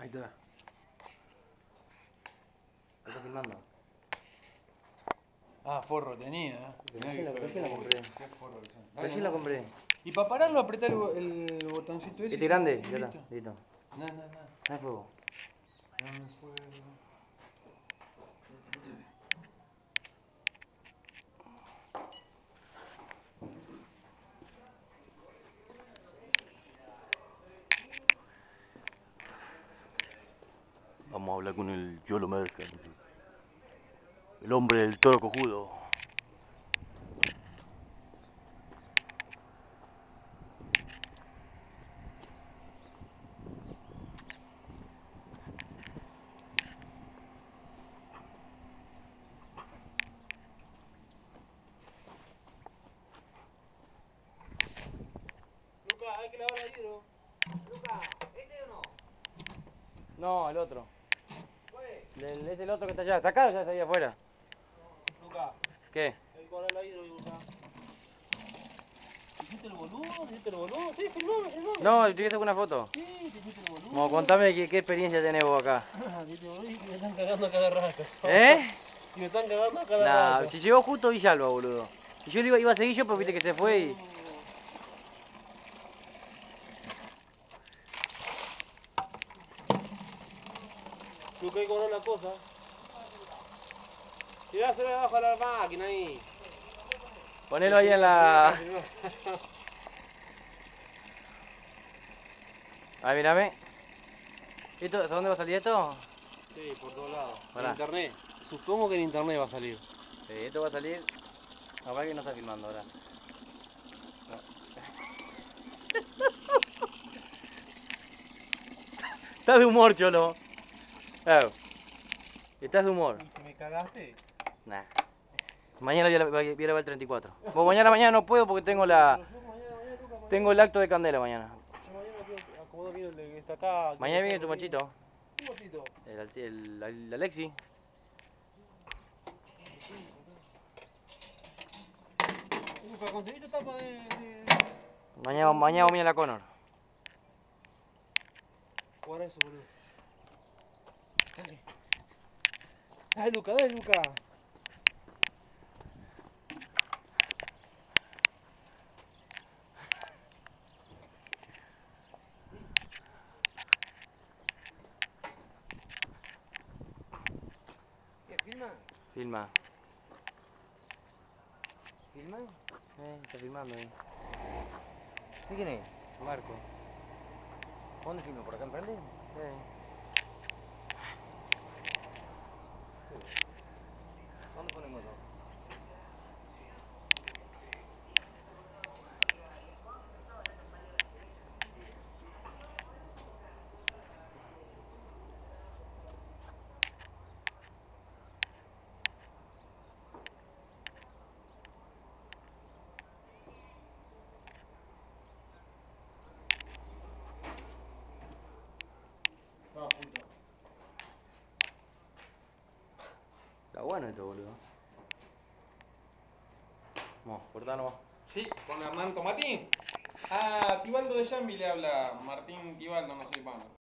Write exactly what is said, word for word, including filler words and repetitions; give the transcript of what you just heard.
Ahí está. ¿Lo estás filmando? Ah, forro tenía, ¿eh? Recién la, recién la compré. Qué forro que son. Recién la compré. Y para pararlo, apretar el, bo- el botoncito ese. Este grande, y ya listo. está, listo. No, no, no. No hay fuego. Dame fuego. Vamos a hablar con el Yolo Merkel, el hombre del toro cojudo. Lucas, hay que lavar el hidro. Lucas, ¿este o no? No, el otro. ¿Cuál es? El, es el otro que está allá. ¿Está acá o ya está ahí afuera? Lucas, ¿Qué? hay que cobrar el hidro, Lucas. ¿Te hiciste el boludo? ¿Te hiciste el boludo? Sí, filmame, filmame. No, te quería sacar una foto. Sí, te hiciste el boludo. Como, contame qué, qué experiencia tenés vos acá. Ah, te hiciste el boludo y me están cagando a cada rato. ¿Eh? Y me están cagando a cada Nah, rato. si llegó justo Villalba, boludo. Y yo le iba, iba a seguir yo, pero viste que se fue y... Lucas, hay que cobrar la cosa. Tiráselo debajo de la máquina ahí. Ponelo ahí en la... Ahí, mírame. ¿Esto, ¿hasta dónde va a salir esto? Sí, por todos lados. Pará. En internet. Supongo que en internet va a salir. Sí, esto va a salir... Capaz que no está filmando ahora. No. Estás de humor, Cholo. Claro. Estás de humor. ¿Y que me cagaste? Nah. Mañana voy a, voy a grabar el treinta y cuatro. Vos mañana, mañana no puedo porque tengo la... Pero yo mañana, mañana, Lucas, mañana. Tengo el acto de Candela mañana. Yo mañana quiero acomodar bien el de que está acá. Mañana viene tu machito. ¿Qué machito? El, el, el Alexi. Lucas, ¿conseguiste tapa de...? de... Mañana, mañana vamos a ir a la Conor. Guarda eso, boludo. Dale. Dale, Lucas, dale, Lucas. ¿Qué, filman? Filma. ¿Filman? Eh, está filmando ahí. ¿Sí quién es? Marco. ¿Dónde filmo? ¿Por acá enfrente? Eh. ¿Dónde ponemos eso? No, puto. Está bueno esto, boludo. Vamos, cortá nomás. Sí, con Hernán Tomatín. Ah, Tibaldo de Yambi le habla. Martín Tibaldo, no soy Pablo.